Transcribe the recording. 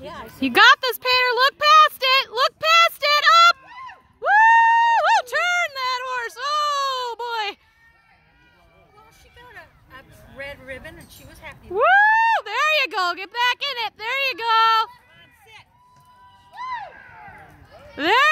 You got this, Peyton. Look past it. Look past it. Up. Woo! Woo! Turn that horse. Oh, boy. Well, she got a red ribbon and she was happy. Woo! There you go. Get back in it. There you go. There